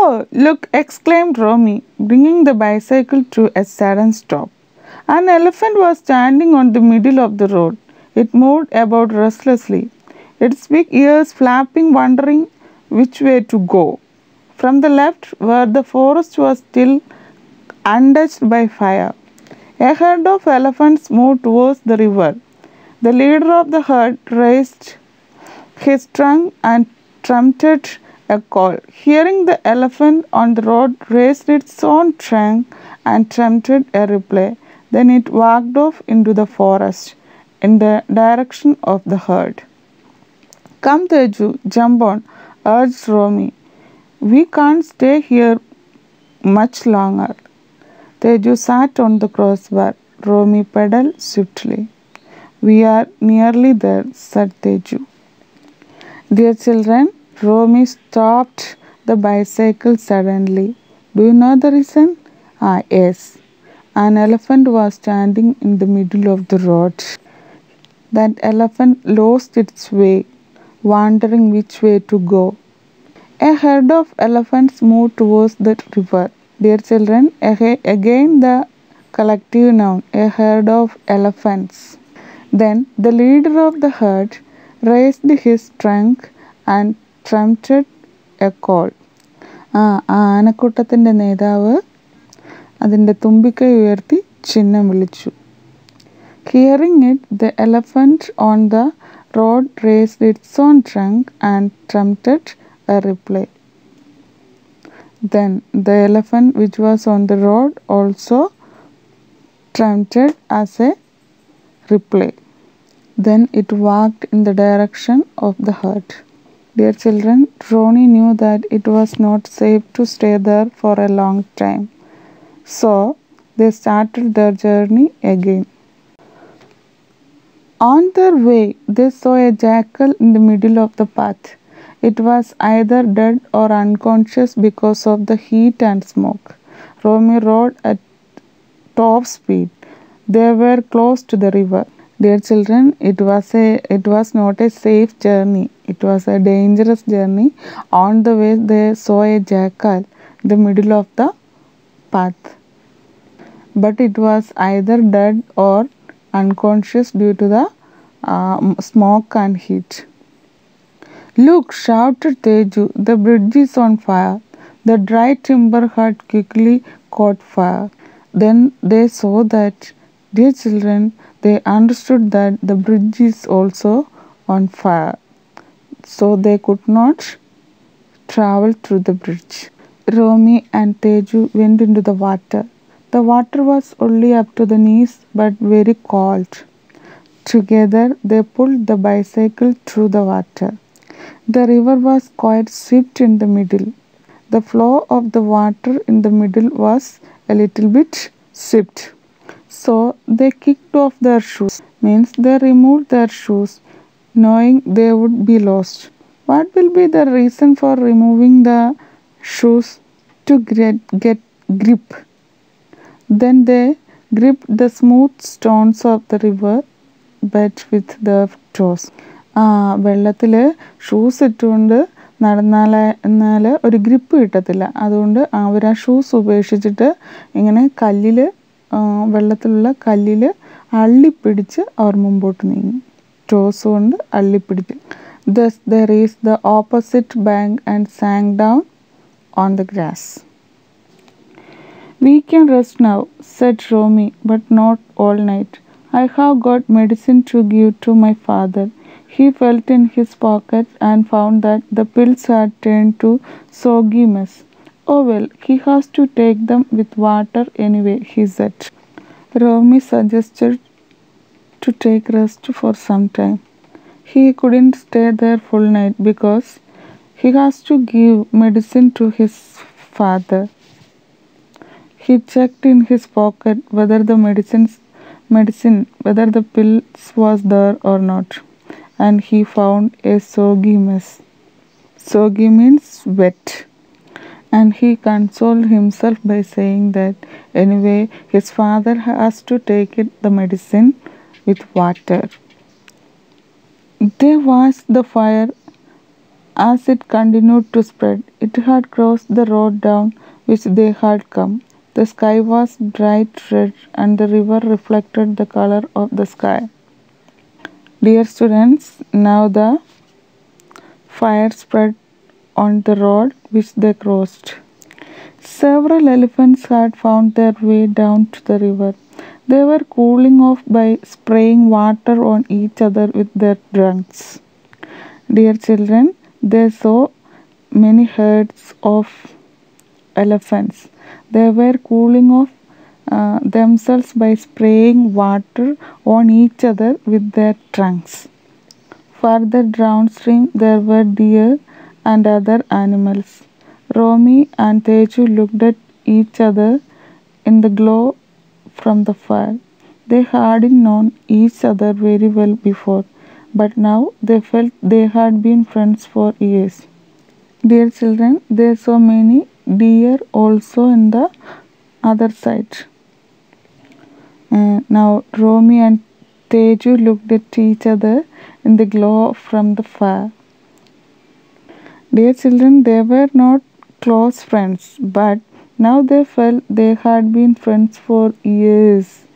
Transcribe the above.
Oh, look, exclaimed Romy, bringing the bicycle to a sudden stop. An elephant was standing on the middle of the road. It moved about restlessly, its big ears flapping, wondering which way to go. From the left, where the forest was still untouched by fire, a herd of elephants moved towards the river. The leader of the herd raised his trunk and trumpeted a call. Hearing the elephant on the road raised its own trunk and trumpeted a reply. Then it walked off into the forest in the direction of the herd. Come, Teju, jump on, urged Romy. We can't stay here much longer. Teju sat on the crossbar. Romy pedaled swiftly. We are nearly there, said Teju. Dear children, Romy stopped the bicycle suddenly. Do you know the reason? Ah, yes. An elephant was standing in the middle of the road. That elephant lost its way, wondering which way to go. A herd of elephants moved towards the river. Dear children, again the collective noun, a herd of elephants. Then the leader of the herd raised his trunk and trumpeted a call. ആനക്കൂട്ടത്തിൻ്റെ നേതാവ് അതിൻ്റെ തുമ്പിക്കൈ ഉയർത്തി ചിഹ്നം വിളിച്ചു. Hearing it, the elephant on the road raised its own trunk and trumpeted a reply. Then the elephant which was on the road also trumpeted as a reply. Then it walked in the direction of the herd. Dear children, Ronnie knew that it was not safe to stay there for a long time. So they started their journey again. On their way, they saw a jackal in the middle of the path. It was either dead or unconscious because of the heat and smoke. Romy rode at top speed. They were close to the river. Dear children, it was not a safe journey. It was a dangerous journey. On the way, they saw a jackal in the middle of the path. But it was either dead or unconscious due to the smoke and heat. Look, shouted Teju, the bridge is on fire. The dry timber had quickly caught fire. Then they saw that, dear children, they understood that the bridge is also on fire. So they could not travel through the bridge. Romy and Teju went into the water. The water was only up to the knees but very cold. Together they pulled the bicycle through the water. The river was quite swift in the middle. The flow of the water in the middle was a little bit swift. So they kicked off their shoes, means they removed their shoes, knowing they would be lost. What will be the reason for removing the shoes? To get grip. Then they gripped the smooth stones of the river bed with their toes. വെള്ളത്തിൽ shoes ഇട്ടുകൊണ്ട് എന്നാൽ ഒരു grip കിട്ടത്തില്ല. അതുകൊണ്ട് അവർ ആ shoes ഉപേക്ഷിച്ചിട്ട് ഇങ്ങനെ കല്ലിൽ വെള്ളത്തിലുള്ള കല്ലിൽ അള്ളിപ്പിടിച്ച് അവർ മുമ്പോട്ട് നീങ്ങി. ടോസ് കൊണ്ട് അള്ളിപ്പിടിച്ച്. Thus they reached the opposite bank and sank down on the grass. We can rest now, said Romy, but not all night. I have got medicine to give to my father. He felt in his pocket and found that the pills had turned to soggy mess. Oh well, he has to take them with water anyway, he said. Romy suggested to take rest for some time. He couldn't stay there full night because he has to give medicine to his father. He checked in his pocket whether the whether the pills was there or not, and he found a soggy mess. Soggy means wet. And he consoled himself by saying that anyway his father has to take the medicine with water. They watched the fire As it continued to spread, it had crossed the road down which they had come. The sky was bright red, and the river reflected the color of the sky. Dear students, now the fire spread on the road which they crossed. Several elephants had found their way down to the river. They were cooling off by spraying water on each other with their trunks. Dear children, they saw many herds of elephants. They were cooling off themselves by spraying water on each other with their trunks. Further downstream, there were deer and other animals. Romy and Teju looked at each other in the glow from the fire. They hadn't known each other very well before, but now they felt they had been friends for years. Dear children, there are so many deer also in the other side. Now Romy and Teju looked at each other in the glow from the fire. Dear children, they were not close friends, but now they felt they had been friends for years.